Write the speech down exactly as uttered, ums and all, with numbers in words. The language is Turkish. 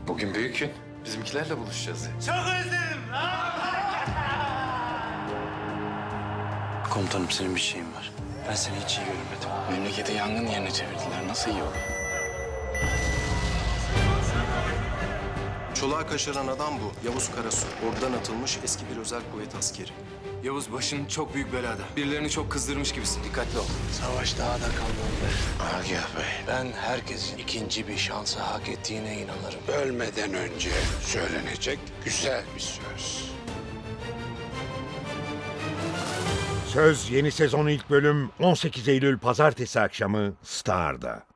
Bugün büyük gün. Bizimkilerle buluşacağız ya. Çok özledim. Komutanım senin bir şeyin var. Ben seni hiç iyi görmedim. Memleketi yangın yerine çevirdiler. Nasıl iyi olur? Çolağı kaşıran adam bu. Yavuz Karasu. Oradan atılmış eski bir özel kuvvet askeri. Yavuz başın çok büyük belada. Birilerini çok kızdırmış gibisin. Dikkatli ol. Savaş daha da kalmadı. Agah Bey. Ben herkesin ikinci bir şansı hak ettiğine inanırım. Ölmeden önce söylenecek güzel bir söz. Söz yeni sezon ilk bölüm on sekiz Eylül Pazartesi akşamı Star'da.